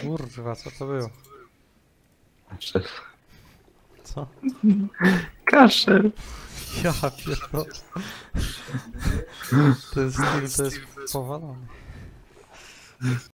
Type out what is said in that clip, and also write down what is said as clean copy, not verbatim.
Kurwa, co to było? Kaszel. Co? Kaszel. Ja pierdolę. Ten stream to jest powalony.